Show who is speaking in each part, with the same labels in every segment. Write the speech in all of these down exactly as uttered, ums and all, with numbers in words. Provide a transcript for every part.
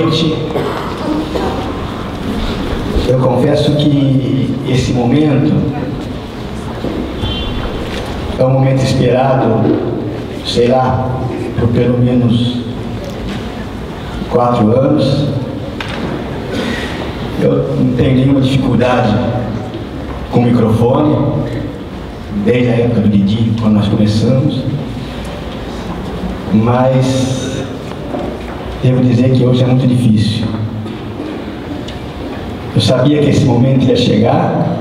Speaker 1: noite. Eu confesso que esse momento é um momento esperado, sei lá, por pelo menos quatro anos. Eu não tenho nenhuma dificuldade com o microfone, desde a época do Didi, quando nós começamos, mas devo dizer que hoje é muito difícil. Eu sabia que esse momento ia chegar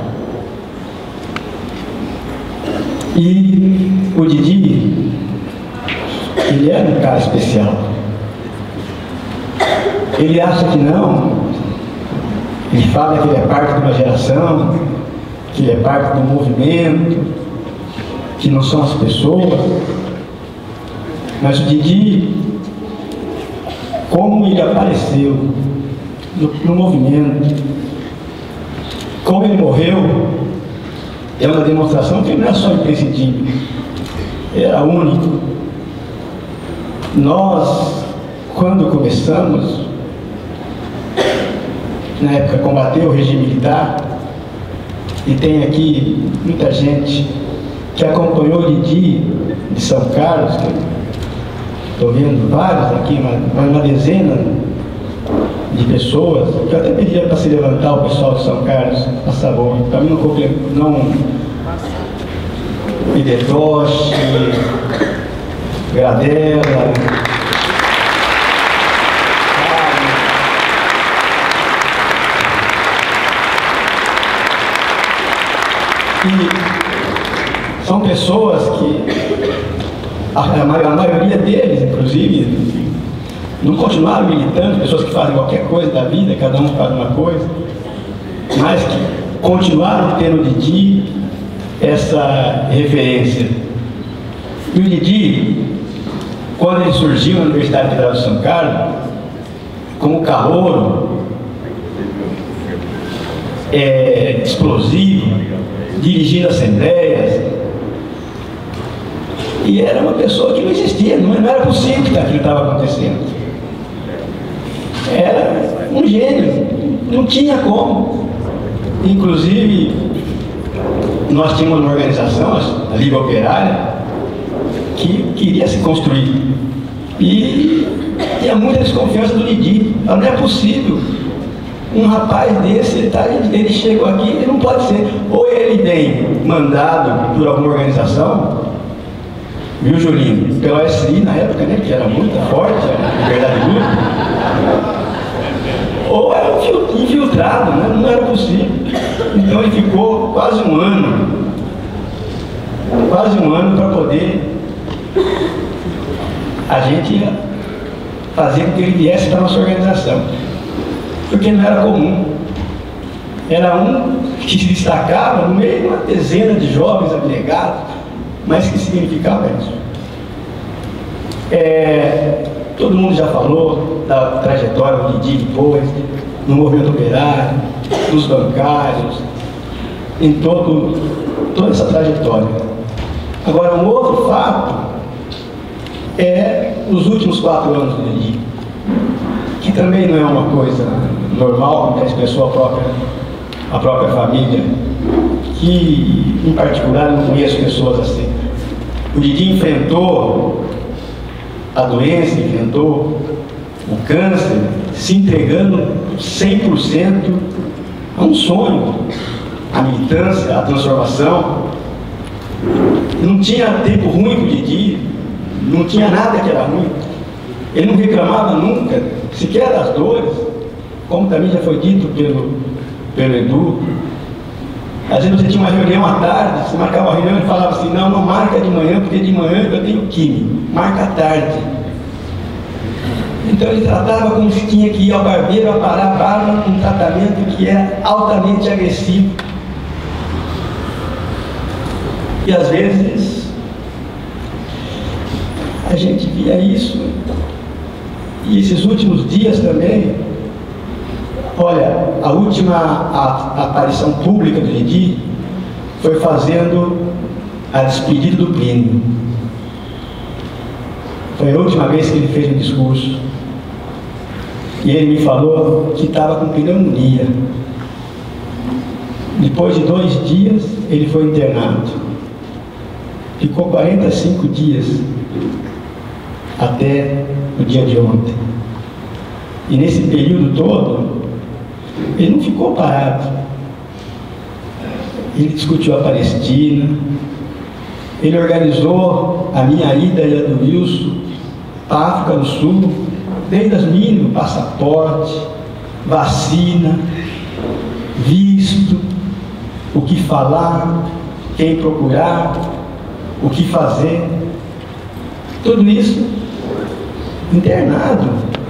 Speaker 1: e o Didi, ele era um cara especial. Ele acha que não, ele fala que ele é parte de uma geração, que ele é parte do movimento, que não são as pessoas. Mas o Didi, como ele apareceu no, no movimento, como ele morreu, é uma demonstração que não é só imprescindível, era único. Nós, quando começamos, na época combater o regime militar, e tem aqui muita gente que acompanhou o Didi de São Carlos, estou vendo vários aqui, uma, uma dezena de pessoas, que eu até pedia para se levantar o pessoal de São Carlos, a sabor, para mim não, não Idetoche, Gradela, e são pessoas que a, a maioria deles, inclusive, não continuaram militando, pessoas que fazem qualquer coisa da vida, cada um faz uma coisa, mas que continuaram tendo no Didi essa referência. E o Didi, quando ele surgiu na Universidade Federal de São Carlos, como calouro, é, explosivo, dirigindo assembleias, e era uma pessoa que não existia, não era possível que aquilo estava acontecendo. Era um gênio, não tinha como. Inclusive, nós tínhamos uma organização, a Liga Operária, que queria se construir. E tinha muita desconfiança do Didi. Não é possível. Um rapaz desse, ele, tá, ele chegou aqui, ele não pode ser. Ou ele tem mandado por alguma organização, viu, Julinho? Pela O S I na época, né, que era muito forte, a liberdade de luta. Ou era um infiltrado, né? Não era possível. Então ele ficou quase um ano, quase um ano para poder a gente fazer com que ele viesse para a nossa organização. Porque não era comum. Era um que se destacava no meio de uma dezena de jovens abnegados, mas que significava isso. É, todo mundo já falou da trajetória do Didi depois, no movimento operário, dos bancários, em todo, toda essa trajetória. Agora, um outro fato é os últimos quatro anos do Didi, que também não é uma coisa normal, como expressou a própria, a própria família, que, em particular, não conheço pessoas assim. O Didi enfrentou a doença, enfrentou o câncer, se entregando cem por cento a um sonho, a militância, a transformação. Não tinha tempo ruim para o Didi, não tinha nada que era ruim. Ele não reclamava nunca, sequer das dores, como também já foi dito pelo, pelo Edu. Às vezes você tinha uma reunião à tarde, você marcava uma reunião e falava assim, não, não marca de manhã, porque de manhã eu tenho química, marca à tarde. Então ele tratava como se tinha que ir ao barbeiro, aparar a barba, um tratamento que é altamente agressivo. E às vezes a gente via isso. E esses últimos dias também, olha, a última a, a aparição pública do Didi foi fazendo a despedida do Plínio. Foi a última vez que ele fez um discurso. E ele me falou que estava com pneumonia. Depois de dois dias, ele foi internado. Ficou quarenta e cinco dias até o dia de ontem. E nesse período todo, ele não ficou parado. Ele discutiu a Palestina, ele organizou a minha ida e a do Wilson para a África do Sul, desde as mínimas, passaporte, vacina, visto, o que falar, quem procurar, o que fazer, tudo isso internado,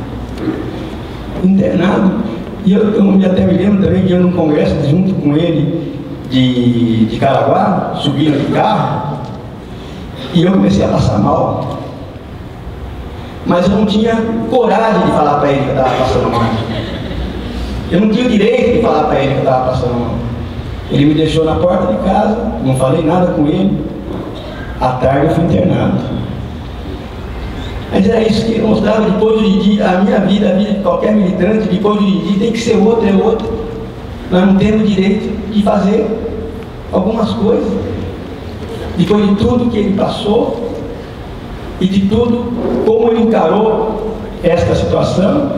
Speaker 1: internado, e eu, eu até me lembro também que eu num congresso junto com ele de, de Caraguá, subindo de carro, e eu comecei a passar mal, mas eu não tinha coragem de falar para ele que eu estava passando mal, eu não tinha o direito de falar para ele que eu estava passando mal. Ele me deixou na porta de casa, não falei nada com ele. À tarde eu fui internado. Mas era isso que eu mostrava. Depois do Didi, a minha vida, a vida de qualquer militante, depois do Didi tem que ser outro, é outro. Nós não temos direito de fazer algumas coisas. Depois de tudo que ele passou e de tudo como ele encarou esta situação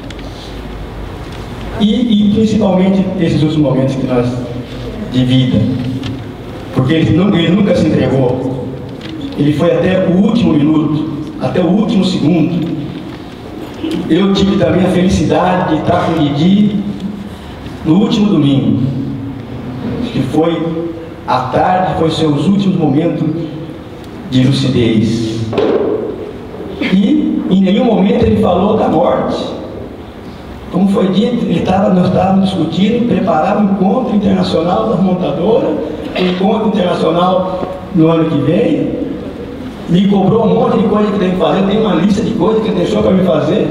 Speaker 1: e, e principalmente esses últimos momentos que nós de vida, porque ele, não, ele nunca se entregou, ele foi até o último minuto, até o último segundo. Eu tive também a felicidade de estar com o Didi no último domingo, que foi à tarde, foi seus últimos momentos de lucidez, e em nenhum momento ele falou da morte. Como foi dito, ele tava, nós estávamos discutindo, preparar um encontro internacional das montadoras, um encontro internacional no ano que vem. Me cobrou um monte de coisa que tem que fazer, eu tenho uma lista de coisas que ele deixou para me fazer.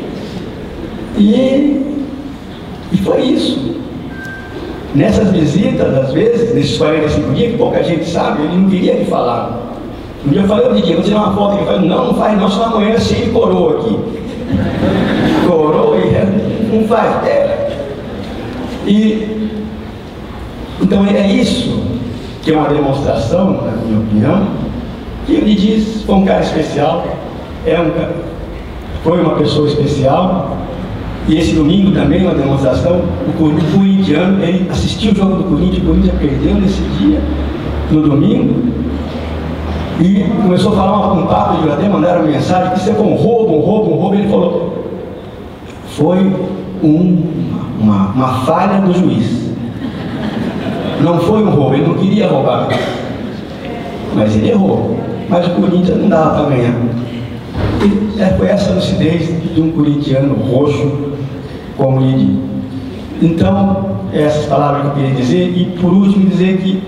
Speaker 1: E, e foi isso. Nessas visitas, às vezes, nesses quarenta e cinco dias, que pouca gente sabe, ele não queria que falar. Um dia eu falei, eu disse, vou tirar uma foto aqui. Ele falou, não, não faz não, senão amanhã é cheio de coroa aqui. Coroa e não faz, é. E então é isso que é uma demonstração, na minha opinião, que ele diz, foi um cara especial, é um, foi uma pessoa especial. E esse domingo também uma demonstração, o corintiano, ele assistiu o jogo do Corinthians, o Corinthians perdeu nesse dia, no domingo, e começou a falar um papo, de até mandaram uma mensagem, que isso é um roubo, um roubo, um roubo. Ele falou, foi um, uma, uma falha do juiz. Não foi um roubo, ele não queria roubar, mas ele errou. Mas o Corinthians não dava para ganhar. E foi essa lucidez de um corintiano roxo como ele. Então, essas palavras que eu queria dizer. E por último dizer que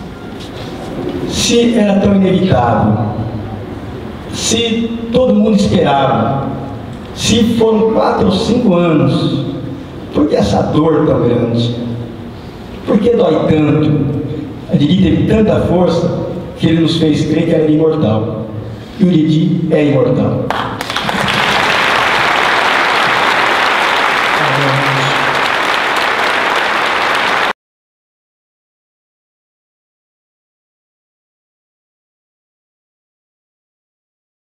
Speaker 1: se era tão inevitável, se todo mundo esperava, se foram quatro ou cinco anos, por que essa dor tão grande? Por que dói tanto? A Didi teve tanta força que ele nos fez crer que era imortal. E o Didi é imortal.